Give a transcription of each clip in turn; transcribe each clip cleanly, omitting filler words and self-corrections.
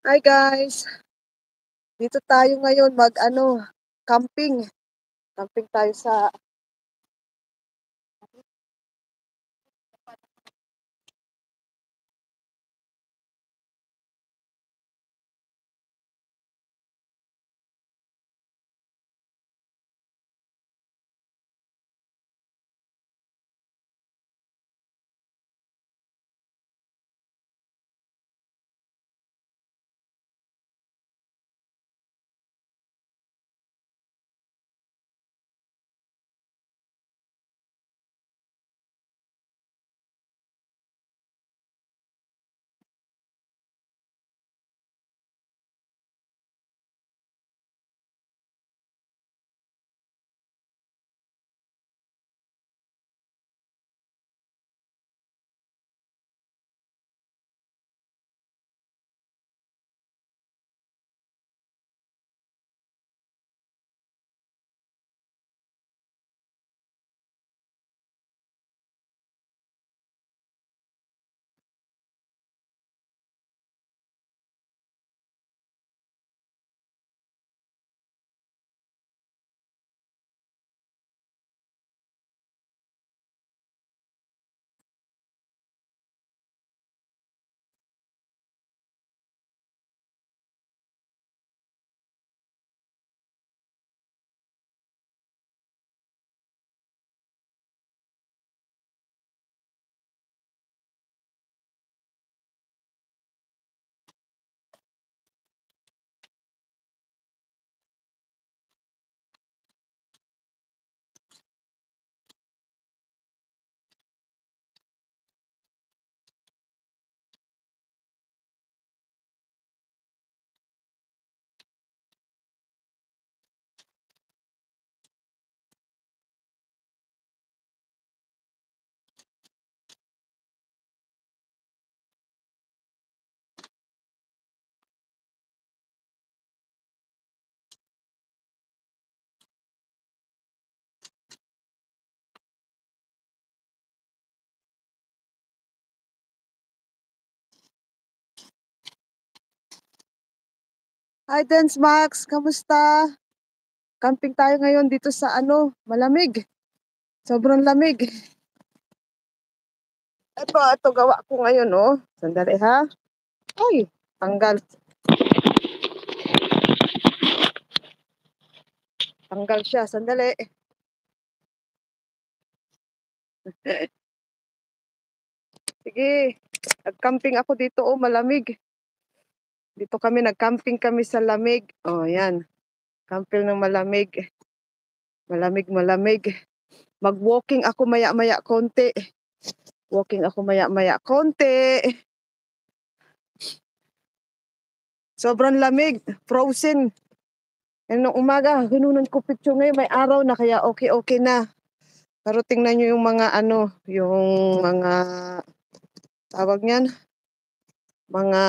Hi guys, dito tayo ngayon mag-ano, camping. Camping tayo sa Hi Dance Max, kamusta? Camping tayo ngayon dito sa malamig. Sobrang lamig. Ito gawa ko ngayon, oh. Sandali ha. Ay, tanggal. Tanggal siya, sandali. Sige, nag-camping ako dito, oh, malamig. Dito kami, nag-camping kami sa lamig. Oh, yan. Camping ng malamig. Malamig, malamig. Mag-walking ako maya-maya konti. Walking ako maya-maya konti. Sobrang lamig. Frozen. Yan nung umaga, ginunan ko picture ngayon. May araw na kaya okay na. Pero tingnan nyo yung mga yung mga tawag niyan. Mga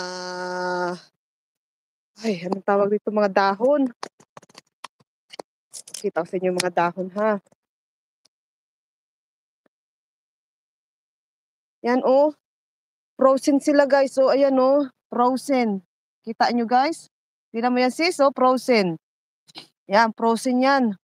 anong tawag dito? Mga dahon. Kita ko sa inyo yung mga dahon ha. Yan oh. Frozen sila guys. So ayan oh. Frozen. Kita nyo guys? Tingnan mo yan sis oh. Frozen. Yan. Frozen yan.